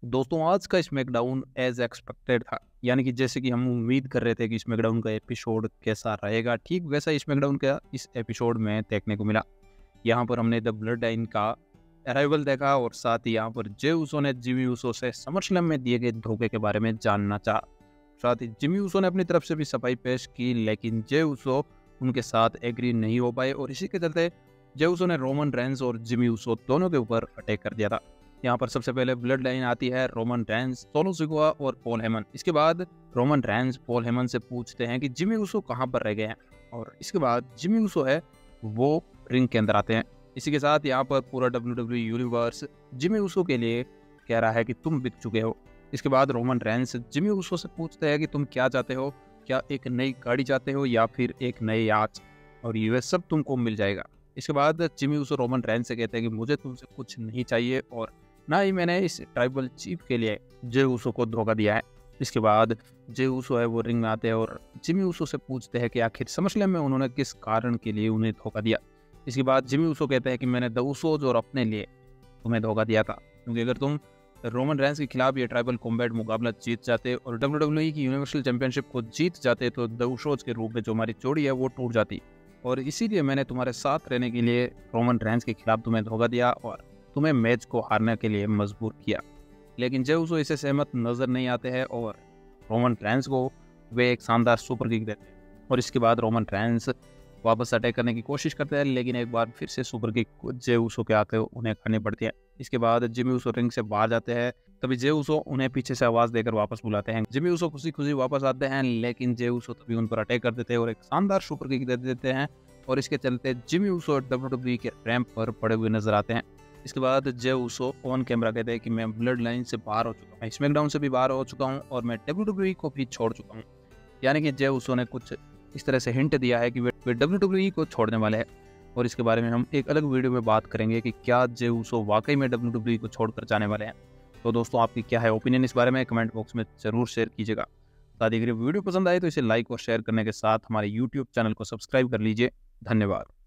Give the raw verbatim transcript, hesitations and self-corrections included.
दोस्तों आज का स्मैकडाउन एज एक्सपेक्टेड था, यानी कि जैसे कि हम उम्मीद कर रहे थे कि स्मैकडाउन का एपिसोड कैसा रहेगा, ठीक वैसा स्मैकडाउन का इस एपिसोड में देखने को मिला। यहाँ पर हमने द ब्लड लाइन का अराइवल देखा और साथ ही यहाँ पर जे उसो ने जिमी उसो से समरस्लैम में दिए गए धोखे के बारे में जानना चाहा। साथ ही जिमी उसो ने अपनी तरफ से भी सफाई पेश की, लेकिन जे उसो उनके साथ एग्री नहीं हो पाए और इसी के चलते जे उसो ने रोमन रेंस और जिमी उसो दोनों के ऊपर अटैक कर दिया था। यहाँ पर सबसे पहले ब्लड लाइन आती है रोमन रेंस, सोलो सिकोआ और पॉल हेमन। इसके बाद रोमन रेंस पॉल हेमन से पूछते हैं कि जिमी उसो कहाँ पर रह गए हैं, और इसके बाद जिमी उसो है वो रिंग के अंदर आते हैं। इसी के साथ यहाँ पर पूरा W W universe Jimmy Uso के लिए कह रहा है कि तुम बिक चुके हो। इसके बाद रोमन रेंस जिमी उसो से पूछते हैं कि तुम क्या चाहते हो, क्या एक नई गाड़ी चाहते हो या फिर एक नए याच, और ये सब तुमको मिल जाएगा। इसके बाद जिमी उसो रोमन रेंस से कहते हैं कि मुझे तुमसे कुछ नहीं चाहिए और ना ही मैंने इस ट्राइबल चीफ के लिए जे उसो को धोखा दिया है। इसके बाद जे उसो है वो रिंग में आते हैं और जिमी उसो से पूछते हैं कि आखिर समरस्लैम में उन्होंने किस कारण के लिए उन्हें धोखा दिया। इसके बाद जिमी उसो कहते हैं कि मैंने द उसोज और अपने लिए तुम्हें धोखा दिया था, क्योंकि अगर तुम रोमन रेंस के खिलाफ ये ट्राइबल कॉम्बैट मुकाबला जीत जाते और डब्ल्यू डब्ल्यू ई की यूनिवर्सल चैंपियनशिप को जीत जाते तो द उसोज के रूप में जो हमारी जोड़ी है वो टूट जाती, और इसीलिए मैंने तुम्हारे साथ रहने के लिए रोमन रेंस के खिलाफ तुम्हें धोखा दिया और तुम्हें मैच को हारने के लिए मजबूर किया। लेकिन जे उसो इसे सहमत नजर नहीं आते हैं और रोमन रेंस को वे एक शानदार सुपर किक देते हैं, और इसके बाद रोमन रेंस वापस अटैक करने की कोशिश करते हैं, लेकिन एक बार फिर से सुपर किक जे उसो के आते उन्हें खानी पड़ती है। इसके बाद जिमी उसो रिंग से बाहर जाते हैं, तभी जे उसो उन्हें पीछे से आवाज देकर वापस बुलाते हैं। जिमी उसो खुशी खुशी वापस आते हैं, लेकिन जे उसो तभी उन पर अटैक कर देते हैं और एक शानदार सुपर किक दे देते हैं, और इसके चलते Jimmy Uso W W E के रैंप पर पड़े हुए नजर आते हैं। इसके बाद जे उसो ऑन कैमरा कहते हैं कि मैं ब्लड लाइन से बाहर हो चुका हूँ, स्मैकडाउन से भी बाहर हो चुका हूँ और मैं डब्ल्यू डब्ल्यू ई को भी छोड़ चुका हूँ। यानी कि जे उसो ने कुछ इस तरह से हिंट दिया है कि वे डब्ल्यू डब्ल्यू ई को छोड़ने वाले हैं, और इसके बारे में हम एक अलग वीडियो में बात करेंगे कि क्या जे उसो वाकई में डब्ल्यू डब्ल्यू ई को छोड़कर जाने वाले हैं। तो दोस्तों आपकी क्या है ओपिनियन इस बारे में, कमेंट बॉक्स में जरूर शेयर कीजिएगा। साथ ही अगर वीडियो पसंद आए तो इसे लाइक और शेयर करने के साथ हमारे यूट्यूब चैनल को सब्सक्राइब कर लीजिए। धन्यवाद।